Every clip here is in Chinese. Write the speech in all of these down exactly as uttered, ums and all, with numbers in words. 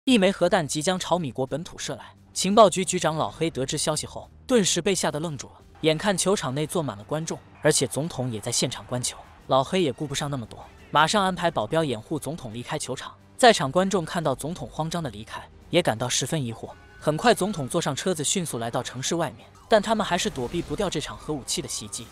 一枚核弹即将朝米国本土射来。情报局局长老黑得知消息后，顿时被吓得愣住了。眼看球场内坐满了观众，而且总统也在现场观球，老黑也顾不上那么多，马上安排保镖掩护总统离开球场。在场观众看到总统慌张的离开，也感到十分疑惑。很快，总统坐上车子，迅速来到城市外面，但他们还是躲避不掉这场核武器的袭击。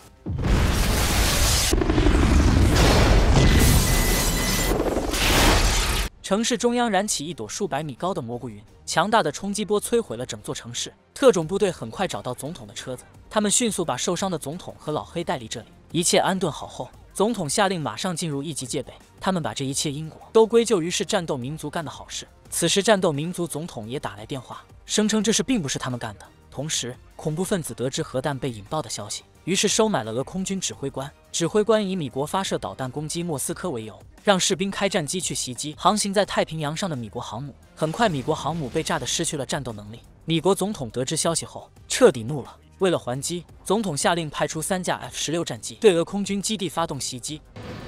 城市中央燃起一朵数百米高的蘑菇云，强大的冲击波摧毁了整座城市。特种部队很快找到总统的车子，他们迅速把受伤的总统和老黑带离这里。一切安顿好后，总统下令马上进入一级戒备。他们把这一切因果都归咎于是战斗民族干的好事。此时，战斗民族总统也打来电话，声称这事并不是他们干的。同时，恐怖分子得知核弹被引爆的消息，于是收买了俄空军指挥官。指挥官以米国发射导弹攻击莫斯科为由，让士兵开战机去袭击航行在太平洋上的米国航母。很快，米国航母被炸得失去了战斗能力。米国总统得知消息后，彻底怒了。为了还击，总统下令派出三架 F 十六 战机对俄空军基地发动袭击。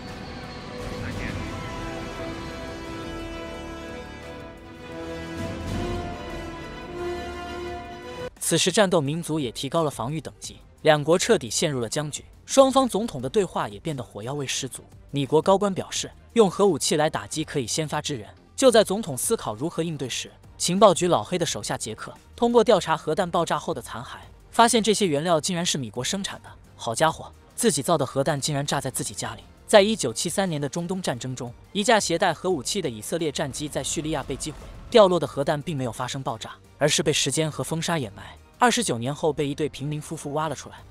此时，战斗民族也提高了防御等级，两国彻底陷入了僵局。双方总统的对话也变得火药味十足。米国高官表示，用核武器来打击可以先发制人。就在总统思考如何应对时，情报局老黑的手下杰克通过调查核弹爆炸后的残骸，发现这些原料竟然是米国生产的。好家伙，自己造的核弹竟然炸在自己家里！在一九七三年的中东战争中，一架携带核武器的以色列战机在叙利亚被击毁，掉落的核弹并没有发生爆炸，而是被时间和风沙掩埋。二十九年后，被一对平民夫妇挖了出来。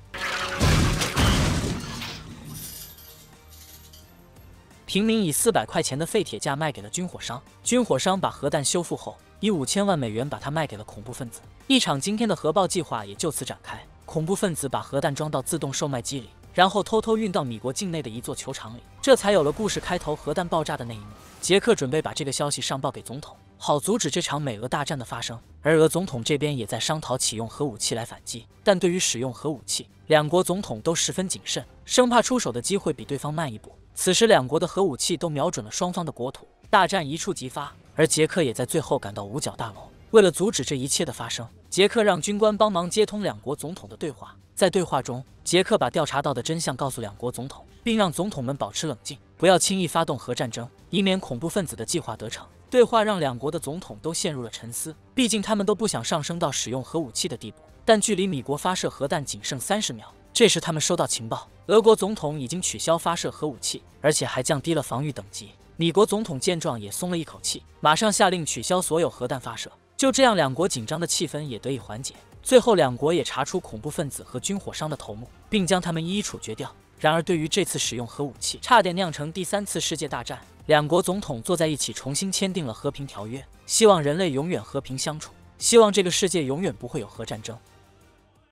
平民以四百块钱的废铁架卖给了军火商，军火商把核弹修复后，以五千万美元把它卖给了恐怖分子。一场惊天的核爆计划也就此展开。恐怖分子把核弹装到自动售卖机里，然后偷偷运到米国境内的一座球场里，这才有了故事开头核弹爆炸的那一幕。杰克准备把这个消息上报给总统，好阻止这场美俄大战的发生。而俄总统这边也在商讨启用核武器来反击，但对于使用核武器，两国总统都十分谨慎，生怕出手的机会比对方慢一步。此时，两国的核武器都瞄准了双方的国土，大战一触即发。而杰克也在最后赶到五角大楼。为了阻止这一切的发生，杰克让军官帮忙接通两国总统的对话。在对话中，杰克把调查到的真相告诉两国总统，并让总统们保持冷静，不要轻易发动核战争，以免恐怖分子的计划得逞。对话让两国的总统都陷入了沉思，毕竟他们都不想上升到使用核武器的地步。但距离米国发射核弹仅剩三十秒，这时他们收到情报，俄国总统已经取消发射核武器，而且还降低了防御等级。米国总统见状也松了一口气，马上下令取消所有核弹发射。就这样，两国紧张的气氛也得以缓解。最后，两国也查出恐怖分子和军火商的头目，并将他们一一处决掉。然而，对于这次使用核武器，差点酿成第三次世界大战，两国总统坐在一起重新签订了和平条约，希望人类永远和平相处，希望这个世界永远不会有核战争。